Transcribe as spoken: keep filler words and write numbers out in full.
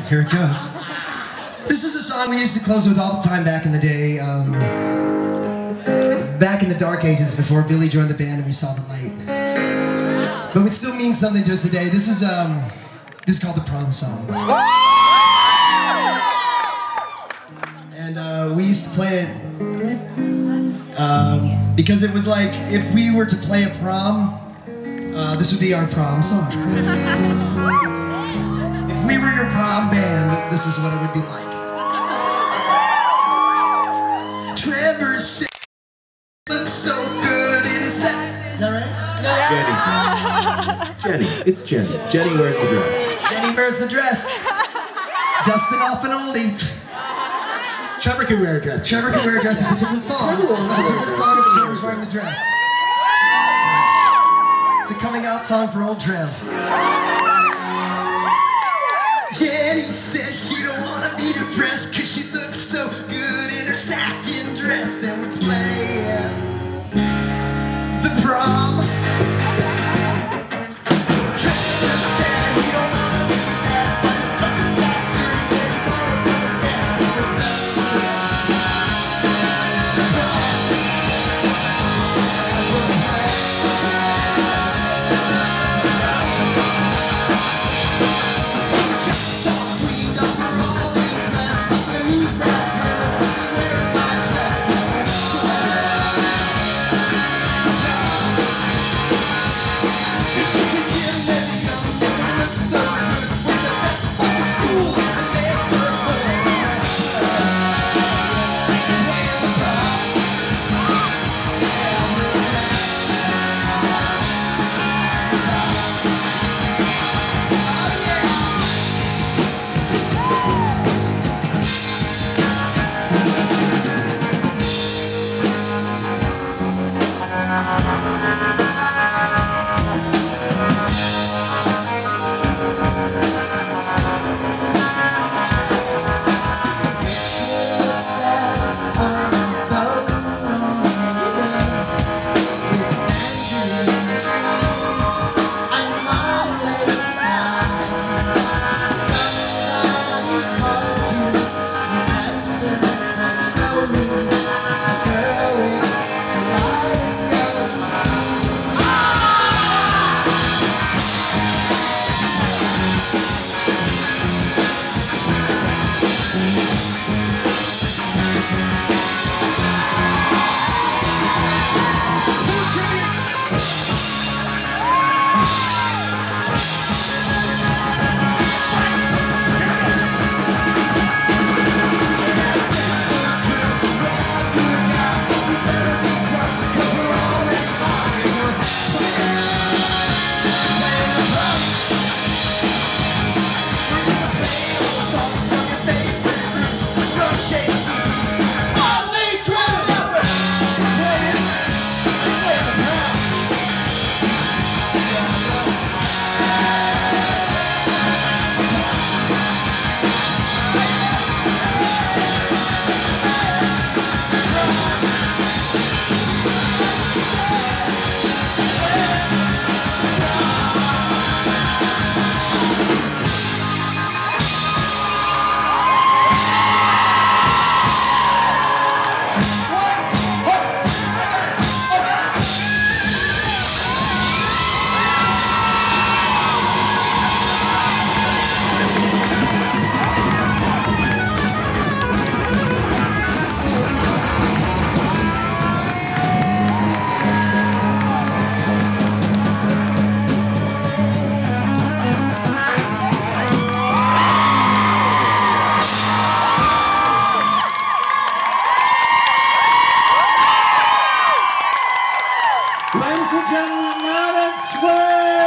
Here it goes. This is a song we used to close with all the time back in the day. Um, back in the dark ages before Billy joined the band and we saw the light. But it still means something to us today. This is um, this is called the Prom song. And uh, we used to play it um, because it was like if we were to play a prom, uh, this would be our prom song. If we were your prom band, this is what it would be like. Trevor said, looks so good in a set. Is that right? Jenny. Jenny. It's Jenny. Jenny wears the dress. Jenny wears the dress. Dusting off an oldie. Trevor can wear a dress. Trevor can wear a dress. It's a different song. It's a different song if Trevor's wearing the dress. It's a coming out song for old Trev. Jenny says she don't want to be depressed cause she looks so good in her satin dress. And we're playing the prom. Trevor said he don't want to be that, but he's talking about Ladies and gentlemen, Louden Swain!